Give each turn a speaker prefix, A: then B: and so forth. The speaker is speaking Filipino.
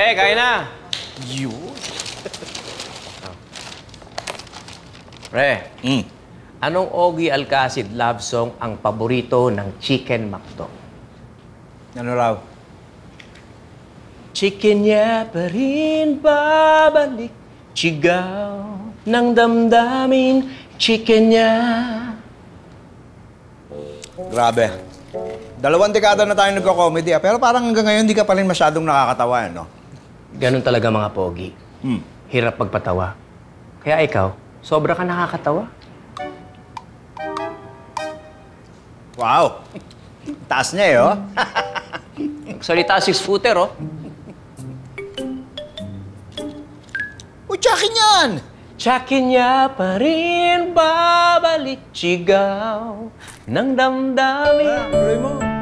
A: Pre, kain na.
B: Yun.
A: Pre, anong Ogie Alcacid love song ang paborito ng Chicken McDo?
B: Ano raw?
A: Chicken niya pa rin babalik, sigaw ng damdamin, chicken niya.
B: Grabe. 2 dekada na tayo nagko-comedy, pero parang hanggang ngayon hindi ka pa rin masyadong nakakatawa, no?
A: Ganun talaga mga pogi. Hirap magpatawa. Kaya ikaw, sobra ka nakakatawa.
B: Wow! Taas niya eh, oh.
A: Salita 6-footer, oh.
B: Uy, tsakin yan!
A: Tsakin niya pa rin babalik, sigaw ng damdamin.
B: Tuloy mo.